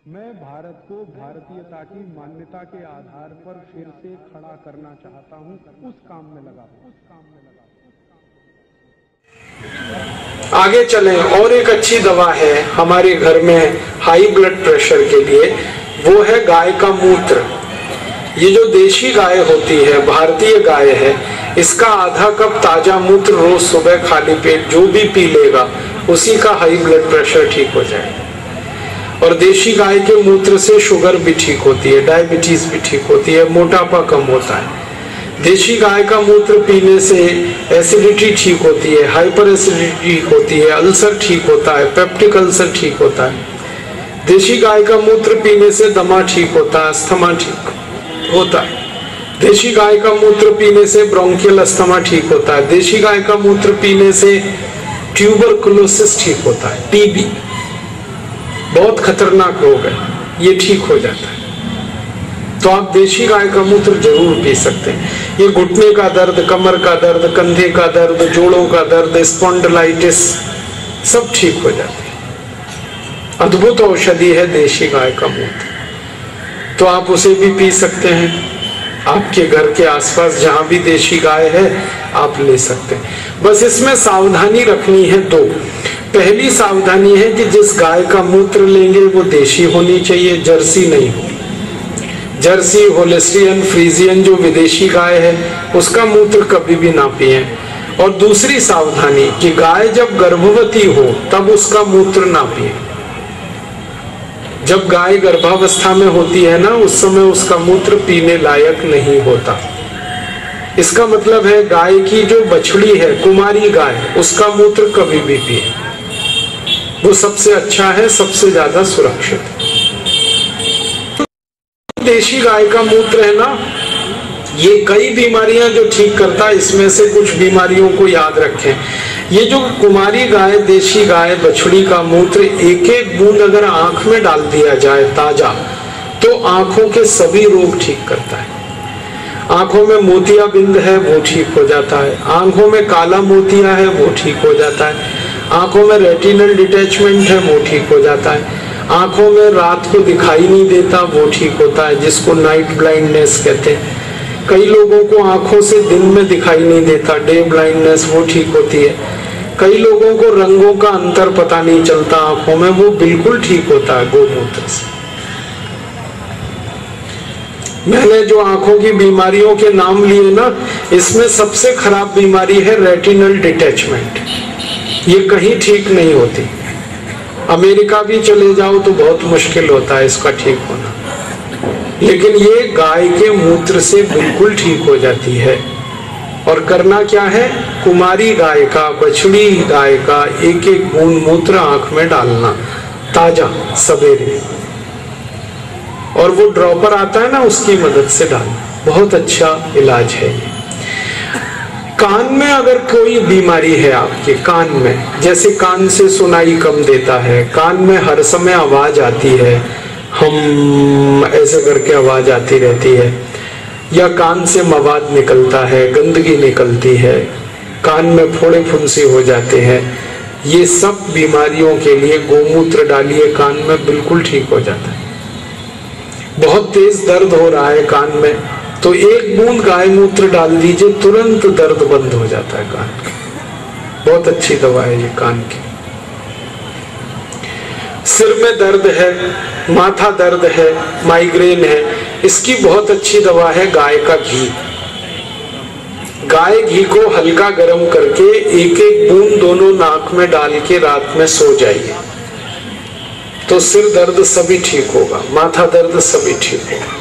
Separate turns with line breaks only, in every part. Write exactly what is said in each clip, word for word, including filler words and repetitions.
मैं भारत को भारतीयता की मान्यता के आधार पर फिर से खड़ा करना चाहता हूं, उस काम में लगा उस काम में लगा
आगे चलें। और एक अच्छी दवा है हमारे घर में हाई ब्लड प्रेशर के लिए, वो है गाय का मूत्र। ये जो देशी गाय होती है, भारतीय गाय है, इसका आधा कप ताजा मूत्र रोज सुबह खाली पेट जो भी पी लेगा उसी का हाई ब्लड प्रेशर ठीक हो जाएगा। और देशी गाय के मूत्र से शुगर भी ठीक होती है, डायबिटीज भी ठीक होती है, मोटापा कम होता है। देशी गाय का मूत्र पीने से एसिडिटी ठीक होती है, हाइपर एसिडिटी ठीक होती है, अल्सर ठीक होता है, पेप्टिक अल्सर ठीक होता है। देशी गाय का मूत्र पीने से दमा ठीक होता है, अस्थमा ठीक होता है। देशी गाय का मूत्र पीने से ब्रोंकियल अस्थमा ठीक होता है। देशी गाय का मूत्र पीने से ट्यूबरकुलोसिस ठीक होता है, टीबी बहुत खतरनाक रोग है, ये ठीक हो जाता है। तो आप देशी गाय का मूत्र जरूर पी सकते हैं। ये घुटने का दर्द, कमर का दर्द, कंधे का दर्द, जोड़ों का दर्द, स्पॉन्डिलाइटिस सब ठीक हो जाते हैं। अद्भुत औषधि है देशी गाय का मूत्र, तो आप उसे भी पी सकते हैं। आपके घर के आसपास जहां भी देशी गाय है आप ले सकते हैं। बस इसमें सावधानी रखनी है दो। पहली सावधानी है कि जिस गाय का मूत्र लेंगे वो देशी होनी चाहिए, जर्सी नहीं हो। जर्सी, होलिस्टियन, फ्रीजियन जो विदेशी गाय है उसका मूत्र कभी भी ना पिए। और दूसरी सावधानी कि गाय जब गर्भवती हो तब उसका मूत्र ना पिए। जब गाय गर्भावस्था में होती है ना, उस समय उसका मूत्र पीने लायक नहीं होता। इसका मतलब है गाय की जो बछड़ी है, कुमारी गाय, उसका मूत्र कभी भी पिए, वो सबसे अच्छा है, सबसे ज्यादा सुरक्षित है। देशी गाय का मूत्र है ना, ये कई बीमारियां जो ठीक करता है, इसमें से कुछ बीमारियों को याद रखें। ये जो कुमारी गाय, देशी गाय, बछड़ी का मूत्र एक एक बूंद अगर आंख में डाल दिया जाए ताजा, तो आंखों के सभी रोग ठीक करता है। आंखों में मोतियाबिंद है वो ठीक हो जाता है, आंखों में काला मोतिया है वो ठीक हो जाता है, आंखों में रेटिनल डिटैचमेंट है वो ठीक हो जाता है, आंखों में रात को दिखाई नहीं देता वो ठीक होता है, जिसको नाइट ब्लाइंडनेस कहते हैं। कई लोगों को आंखों से दिन में दिखाई नहीं देता, डे ब्लाइंडनेस, वो ठीक होती है। कई लोगों को रंगों का अंतर पता नहीं चलता आंखों में, वो बिल्कुल ठीक होता है गोमूत्र से। मैंने जो आंखों की बीमारियों के नाम लिए ना, इसमें सबसे खराब बीमारी है रेटिनल डिटैचमेंट। ये कहीं ठीक नहीं होती। अमेरिका भी चले जाओ तो बहुत मुश्किल होता है इसका ठीक होना, लेकिन ये गाय के मूत्र से बिल्कुल ठीक हो जाती है। और करना क्या है, कुमारी गाय का, बछड़ी गाय का एक एक बूंद मूत्र आंख में डालना ताजा सवेरे, और वो ड्रॉपर आता है ना, उसकी मदद से डालना, बहुत अच्छा इलाज है। कान में अगर कोई बीमारी है आपके कान में, जैसे कान से सुनाई कम देता है, कान में हर समय आवाज आती है, हम ऐसे करके आवाज आती रहती है, या कान से मवाद निकलता है, गंदगी निकलती है, कान में फोड़े फुंसी हो जाते हैं, ये सब बीमारियों के लिए गोमूत्र डालिए कान में, बिल्कुल ठीक हो जाता है। बहुत तेज दर्द हो रहा है कान में, तो एक बूंद गाय मूत्र डाल दीजिए, तुरंत दर्द बंद हो जाता है कान का। बहुत अच्छी दवा है ये कान की। सिर में दर्द है, माथा दर्द है, माइग्रेन है, इसकी बहुत अच्छी दवा है गाय का घी। गाय घी को हल्का गर्म करके एक एक बूंद दोनों नाक में डाल के रात में सो जाइए, तो सिर दर्द सभी ठीक होगा, माथा दर्द सभी ठीक होगा।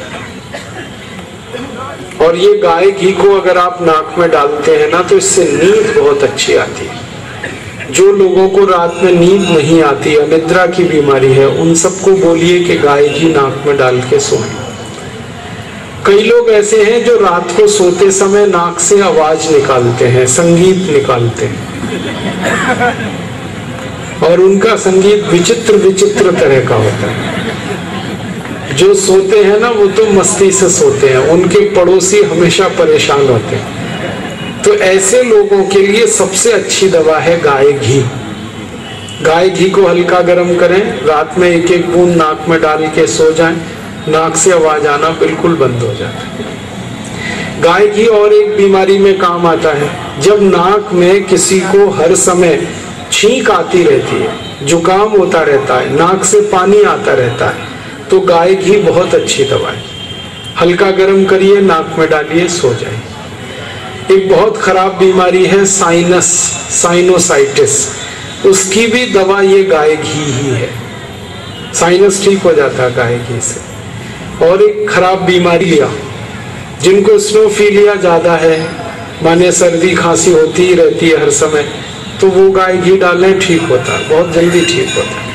और ये गाय घी को अगर आप नाक में डालते हैं ना, तो इससे नींद बहुत अच्छी आती है। जो लोगों को रात में नींद नहीं आती, अनिद्रा की बीमारी है, उन सबको बोलिए कि गाय घी नाक में डाल के सोएं। कई लोग ऐसे हैं जो रात को सोते समय नाक से आवाज निकालते हैं, संगीत निकालते हैं, और उनका संगीत विचित्र विचित्र तरह का होता है। जो सोते हैं ना वो तो मस्ती से सोते हैं, उनके पड़ोसी हमेशा परेशान होते हैं। तो ऐसे लोगों के लिए सबसे अच्छी दवा है गाय घी। गाय घी को हल्का गर्म करें, रात में एक एक बूंद नाक में डाल के सो जाएं, नाक से आवाज आना बिल्कुल बंद हो जाता है। गाय घी और एक बीमारी में काम आता है, जब नाक में किसी को हर समय छींक आती रहती है, जुकाम होता रहता है, नाक से पानी आता रहता है, तो गाय घी बहुत अच्छी दवा है। हल्का गर्म करिए, नाक में डालिए, सो जाइए। एक बहुत खराब बीमारी है साइनस, साइनोसाइटिस, उसकी भी दवा ये गाय घी ही है। साइनस ठीक हो जाता है गाय घी से। और एक खराब बीमारी लिया, जिनको स्नोफीलिया ज्यादा है, माने सर्दी खांसी होती ही रहती है हर समय, तो वो गाय घी डालें, ठीक होता है, बहुत जल्दी ठीक होता है।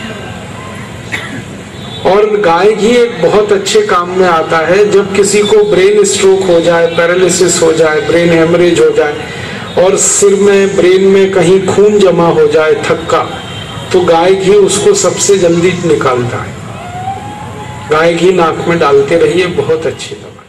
और गाय घी एक बहुत अच्छे काम में आता है, जब किसी को ब्रेन स्ट्रोक हो जाए, पैरालिसिस हो जाए, ब्रेन हेमरेज हो जाए और सिर में, ब्रेन में कहीं खून जमा हो जाए, थक्का, तो गाय घी उसको सबसे जल्दी निकालता है। गाय घी नाक में डालते रहिए, बहुत अच्छी दवा।